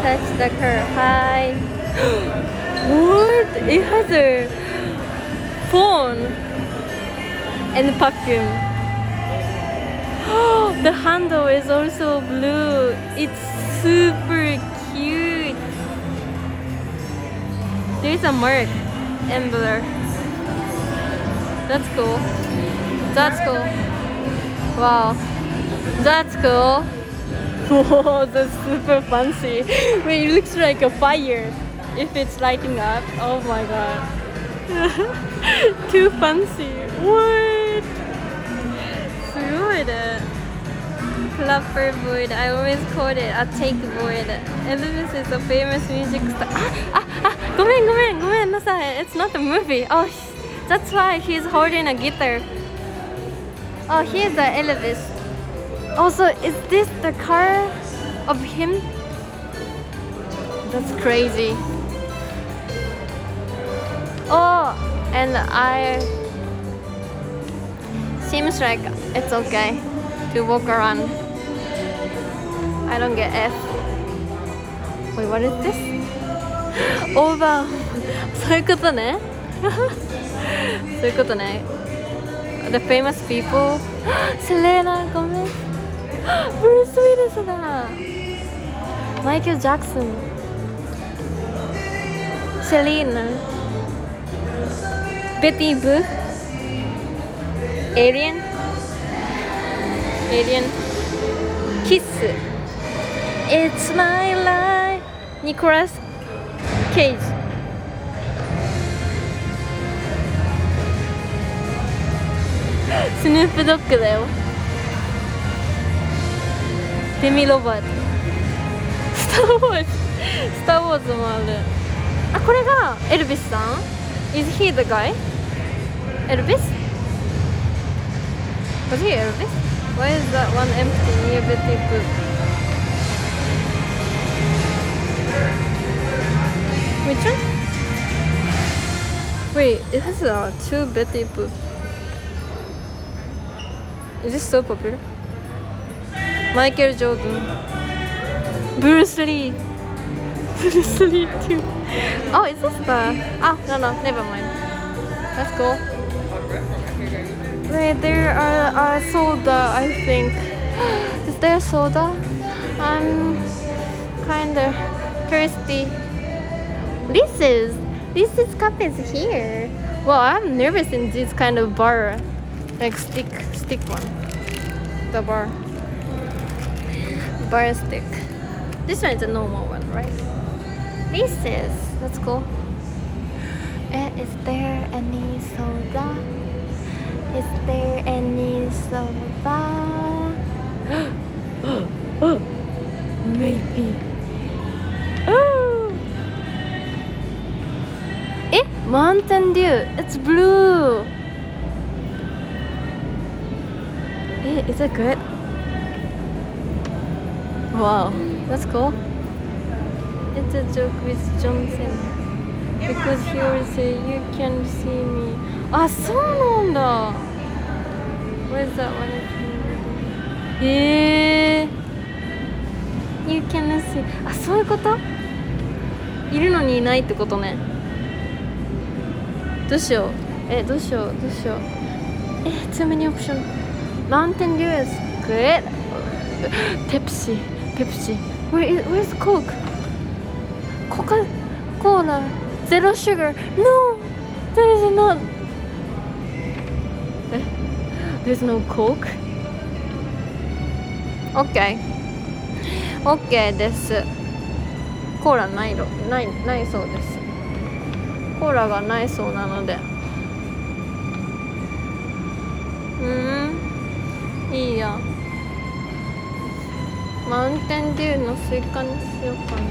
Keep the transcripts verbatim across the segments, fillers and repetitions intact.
touch the car. Hi. What? It has a phone and perfume. The handle is also blue. It's super cute. There's a mark and blur. That's cool. That's cool. Wow. That's cool. Whoa, that's super fancy. Wait, it looks like a fire if it's lighting up. Oh my god. Too fancy. What? すごいね。Clapper board. I always called it a take board. Elvis is a famous music star. Ah, ah, ah. ごめんごめんごめんなさい. It's not a movie. Oh, that's why he's holding a guitar. Oh, here's the Elvis. Also, is this the car of him? That's crazy. Oh, and I... Seems like it's okay to walk around. I don't get F. Wait, what is this? Over. そういうことね。そういうことね。The famous people. Selena Gomez. Bruce Willis だ。Michael Jackson. Selena. Betty Boo. Alien. Alien. Kiss. It's my life. Nicolas Cage. Snoop Dogg だよ。デミロバート。スター・ウォーズ。スター・ウォーズもある。あ、これがエルビスさん Is he the guy? エルビス Was he Elvis? Why is that one empty near Betty Boop? Which one? Wait, it has uh, two Betty Boop. Is this so popular? Michael Jordan. Bruce Lee. Bruce Lee too. Oh, is this the... Oh, no, no, never mind. That's cool. Wait, there are uh, soda, I think. Is there soda? I'm kinda thirsty. This is... This is cup is here. Well, I'm nervous in this kind of bar. Like stick, stick one. The bar. Bar stick. This one is a normal one, right? This is... That's cool. Uh, is there any soda? Is there any soda? Maybe. Oh! Eh? Mountain Dew. It's blue. Eh, is it good? Wow, that's cool. It's a joke with Johnson. Because he will say, you can see me. Ah, そうなんだ. Where's that one? Eh, you can see. あ、そういうこと?いるのにいないってことね。どうしよう。え、どうしよう、どうしよう。え、too many options. Mountain Dew is good. Pepsi, Pepsi. Where is, where's Coke? Coca-Cola. Zero sugar. No, there is not. There's no Coke. Okay. Okay です。コーラないの、ない、ないそうです。コーラがないそうなので。うん、いいや。マウンテンデューのスイカにしようかな。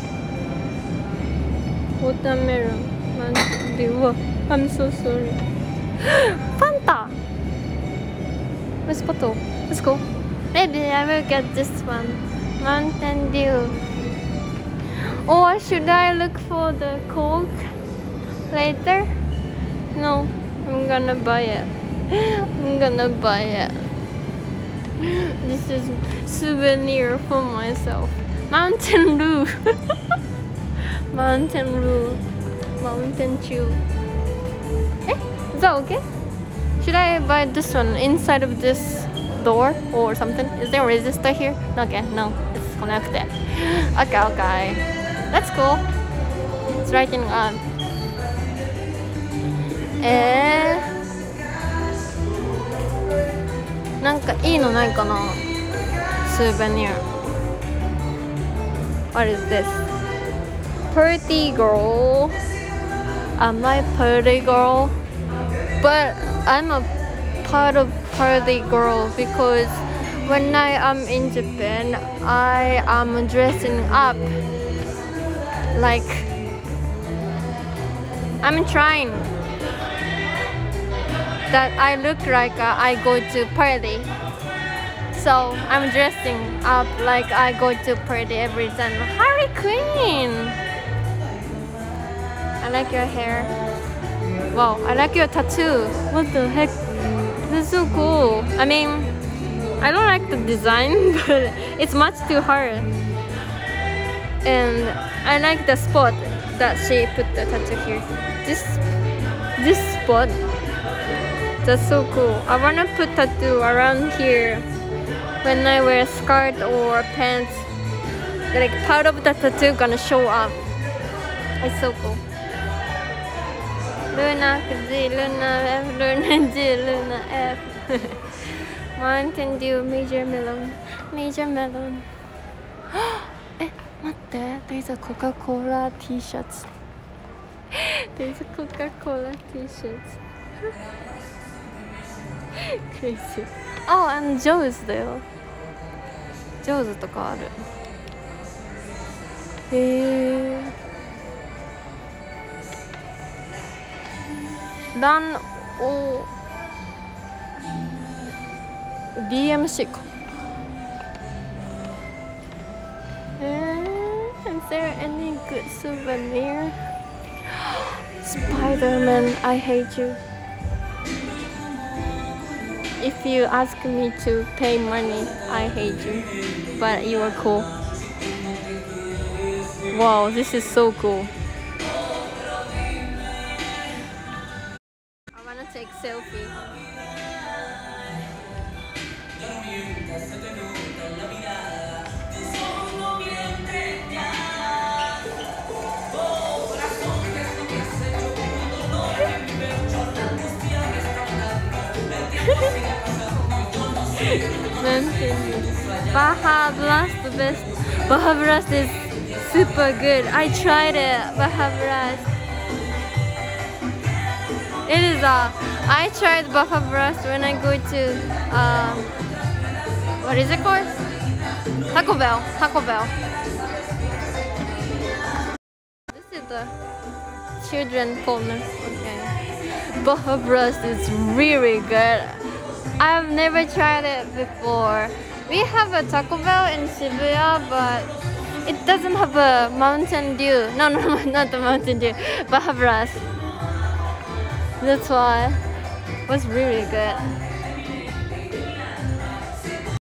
ウォーターメロン、マウンテンデュー。うわ、I'm so sorry. ファンタ Where's bottle? Let's go. Maybe I will get this one. Mountain Dew. Or should I look for the Coke later? No, I'm gonna buy it. I'm gonna buy it. This is souvenir for myself. Mountain Dew. Mountain Dew. Mountain Chew. Eh, is that okay? Should I buy this one inside of this door or something? Is there a resistor here? Okay, no, it's connected. Okay, okay. That's cool. It's writing on. Eh, なんかいいのないかな? Souvenir. What is this? Pretty girl. Am I pretty girl? But I'm a part of pretty girl because when I am in Japan, I am dressing up like I'm trying that I look like uh, I go to party. So I'm dressing up like I go to party every time. Harley Quinn! I like your hair. Wow, I like your tattoo. What the heck? That's so cool. I mean, I don't like the design, but it's much too hard. And I like the spot that she put the tattoo here. This, this spot, that's so cool. I wanna put tattoo around here when I wear a skirt or pants. Like part of the tattoo gonna show up. It's so cool. Luna G, Luna F, Luna G, Luna F. Mountain Dew, Major Melon, Major Melon. Eh, 待って、there's a Coca-Cola t-shirts. There's a Coca-Cola t-shirts. Crazy. Oh, and Joe's だよ。Joe's とかある。へー。ランオ ディーエムシー か。えー、is there any good souvenir? Spider-Man, I hate you. If you ask me to pay money, I hate you. But you are cool. Wow, this is so cool. I wanna take selfie. Baja Blast, the best. Baja Blast is super good. I tried it. Baja Blast. It is a. I tried Baja Blast when I go to um. What is it called? Taco Bell. Taco Bell. This is the children corner. Okay. Baja Blast is really good. I've never tried it before. We have a Taco Bell in Shibuya, but it doesn't have a Mountain Dew. No, no, not the Mountain Dew. Baja Blast. That's why it was really good.